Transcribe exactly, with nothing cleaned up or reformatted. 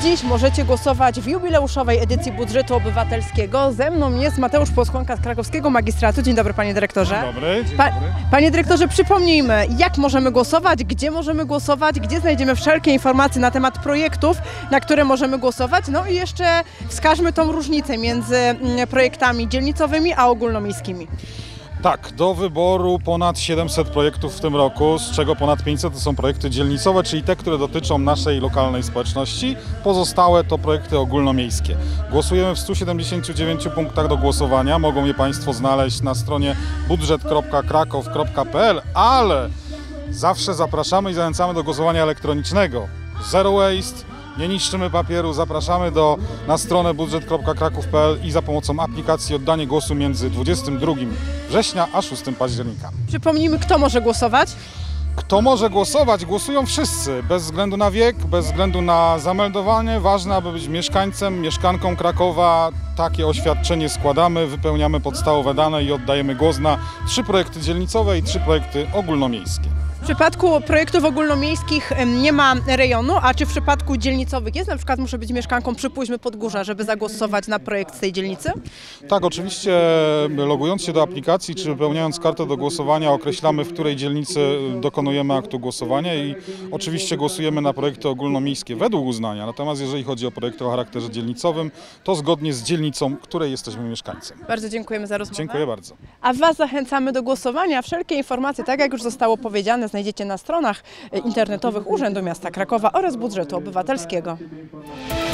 dziś możecie głosować w jubileuszowej edycji budżetu obywatelskiego. Ze mną jest Mateusz Poskłonka z krakowskiego magistratu. Dzień dobry, panie dyrektorze. Dzień dobry. Dzień Pa dobry. Panie dyrektorze, przypomnijmy, jak możemy głosować, gdzie możemy głosować, gdzie znajdziemy wszelkie informacje na temat projektów, na które możemy głosować. No i jeszcze wskażmy tą różnicę między projektami dzielnicowymi a ogólnomiejskimi. Tak, do wyboru ponad siedemset projektów w tym roku, z czego ponad pięćset to są projekty dzielnicowe, czyli te, które dotyczą naszej lokalnej społeczności. Pozostałe to projekty ogólnomiejskie. Głosujemy w stu siedemdziesięciu dziewięciu punktach do głosowania. Mogą je Państwo znaleźć na stronie budżet kropka kraków kropka p l, ale zawsze zapraszamy i zachęcamy do głosowania elektronicznego. Zero waste. Nie niszczymy papieru, zapraszamy do, na stronę budżet kropka kraków kropka p l i za pomocą aplikacji oddanie głosu między dwudziestym drugim września a szóstym października. Przypomnijmy, kto może głosować. Kto może głosować? Głosują wszyscy, bez względu na wiek, bez względu na zameldowanie. Ważne, aby być mieszkańcem, mieszkanką Krakowa. Takie oświadczenie składamy, wypełniamy podstawowe dane i oddajemy głos na trzy projekty dzielnicowe i trzy projekty ogólnomiejskie. W przypadku projektów ogólnomiejskich nie ma rejonu, a czy w przypadku dzielnicowych jest? Na przykład muszę być mieszkanką, przypuśćmy, Podgórza, żeby zagłosować na projekt z tej dzielnicy? Tak, oczywiście logując się do aplikacji czy wypełniając kartę do głosowania określamy, w której dzielnicy dokonujemy aktu głosowania i oczywiście głosujemy na projekty ogólnomiejskie według uznania. Natomiast jeżeli chodzi o projekty o charakterze dzielnicowym, to zgodnie z dzielnicą, której jesteśmy mieszkańcem. Bardzo dziękujemy za rozmowę. Dziękuję bardzo. A Was zachęcamy do głosowania. Wszelkie informacje, tak jak już zostało powiedziane, znajdziecie na stronach internetowych Urzędu Miasta Krakowa oraz Budżetu Obywatelskiego.